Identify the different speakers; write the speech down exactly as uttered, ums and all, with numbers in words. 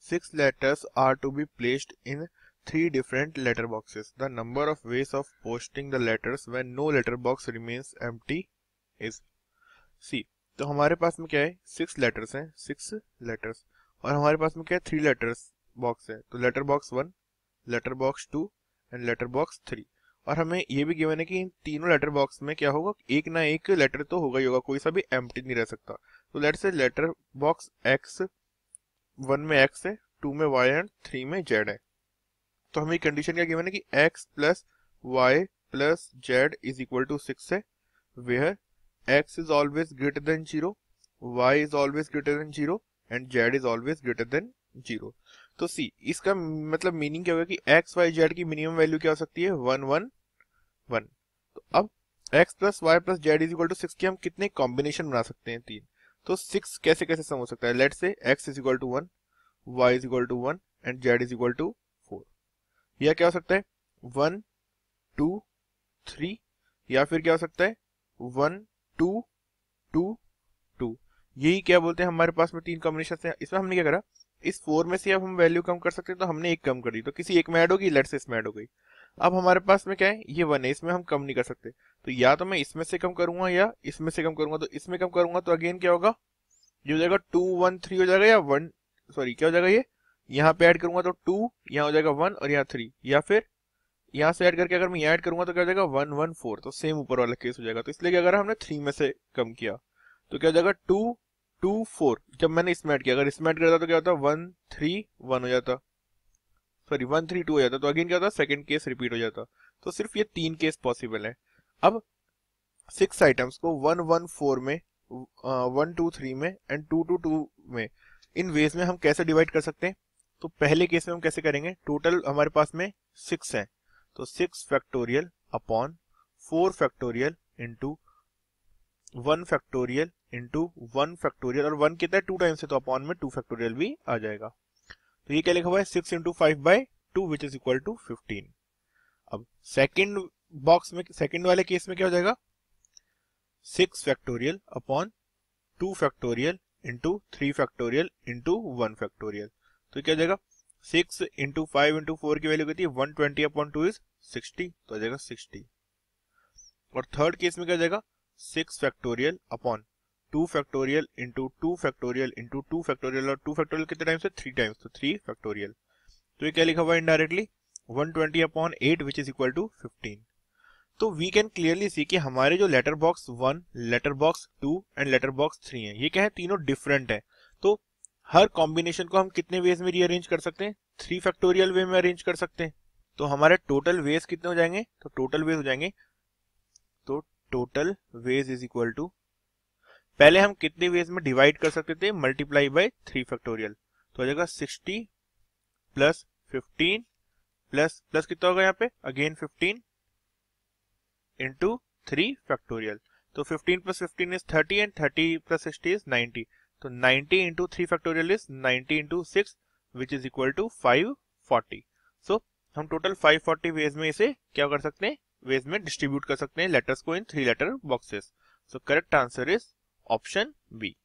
Speaker 1: six letters are to be placed in three different letter boxes. The number of ways of posting the letters when no letter box remains empty is C. तो हमारे पास में क्या है, six letters हैं, six letters, और हमारे पास में क्या है, थ्री लेटर्स बॉक्स है. तो letter box one, letter box two and letter box three. और हमें ये भी गिवन है कि इन तीनों लेटर बॉक्स में क्या होगा, एक ना एक लेटर तो होगा ही होगा, कोई सा भी एम्प्टी नहीं रह सकता. तो let's say letter box X, one में एक्स है, टू में वाई एंड थ्री में जेड है. तो हमें कंडीशन क्या गिवन है कि X plus Y plus Z is equal to six है, where x is always greater than zero, y is always greater than zero and z is always greater than zero. तो सी, इसका मतलब meaning क्या होगा कि x, y, z की minimum value क्या हो सकती है, वन वन वन. तो अब x plus Y plus Z is equal to six के हम कितने कॉम्बिनेशन बना सकते हैं, तीन. तो सिक्स कैसे कैसे सम हो सकता है, let's say x is equal to one, y is equal to one and z is equal to four. यह क्या हो सकता है, वन टू थ्री, या फिर क्या हो सकता है वन टू टू टू. यही क्या बोलते हैं, हमारे पास में तीन कॉम्बिनेशन है. इसमें हमने क्या करा, इस फोर में से अब हम वैल्यू कम कर सकते हैं, तो हमने एक कम कर दी, तो किसी एक में ऐड होगी, लेट्स से इसमें ऐड हो गई. अब हमारे पास में क्या है, ये वन है, इसमें हम कम नहीं कर सकते, तो या तो मैं इसमें से कम करूंगा या इसमें से कम करूंगा. तो इसमें कम करूंगा तो अगेन क्या होगा, ये हो जाएगा टू वन थ्री हो जाएगा, या वन सॉरी क्या हो जाएगा, ये यहाँ पे ऐड करूंगा तो टू, यहाँ हो जाएगा वन और यहाँ थ्री, या फिर यहाँ से ऐड करके अगर मैं ऐड करूंगा तो क्या हो जाएगा वन वन फोर. तो सेम ऊपर वाला केस हो जाएगा. तो इसलिए क्या अगर हमने थ्री में से कम किया तो क्या हो जाएगा टू टू फोर. जब मैंने इसमें ऐड किया, अगर इसमें ऐड करता तो क्या होता, वन थ्री वन हो जाता, सॉरी वन थ्री टू हो जाता. तो अगेन क्या होता, सेकंड केस रिपीट हो जाता. तो सिर्फ ये तीन केस पॉसिबल है. अब सिक्स आइटम्स को वन वन फोर में, वन टू थ्री में एंड टू टू टू में, इन वेज में हम कैसे डिवाइड कर सकते हैं. तो पहले केस में हम कैसे करेंगे, टोटल हमारे पास में सिक्स है, तो six factorial upon four factorial into one factorial into one factorial, और वन कितना है टू टाइम्स है, तो अपॉन में टू फैक्टोरियल भी आ जाएगा. तो ये क्या लिखा हुआ है, six into five by two which is equal to fifteen. अब सेकंड बॉक्स में, सेकंड वाले केस में क्या हो जाएगा, six factorial upon two factorial into three factorial into one factorial. तो क्या हो जाएगा, six into five into four की वैल्यू कितनी है, one twenty upon two is sixty, तो आ जाएगा सिक्सटी. और थर्ड केस में क्या हो जाएगा, six factorial upon two factorial into two factorial into two factorial, और टू फैक्टोरियल कितने टाइम्स है, थ्री टाइम्स, तो थ्री फैक्टोरियल. तो ये क्या लिखा हुआ है indirectly, one twenty upon eight which is equal to fifteen. तो वी कैन क्लियरली सी कि हमारे जो letter box one, letter box two and letter box three है, ये क्या है, तीनों डिफरेंट है. तो हर कॉम्बिनेशन को हम कितने वेज में रीअरेंज कर सकते हैं, थ्री फैक्टोरियल वे में अरेंज कर सकते हैं. तो हमारे टोटल वेज कितने हो जाएंगे, तो टोटल वेज हो जाएंगे, तो total ways is equal to, पहले हम कितने वेज में डिवाइड कर सकते थे, मल्टीप्लाई बाय थ्री फैक्टोरियल, तो हो जाएगा sixty plus fifteen plus plus कितना होगा यहाँ पे, again fifteen into three factorial. तो fifteen plus fifteen is thirty and thirty plus sixty is ninety. तो ninety into three factorial is ninety into six which is equal to five forty. So हम total five forty veg में इसे क्या कर सकते हैं, veg में distribute कर सकते हैं लेटर्स को in three letter boxes. So correct answer is option B.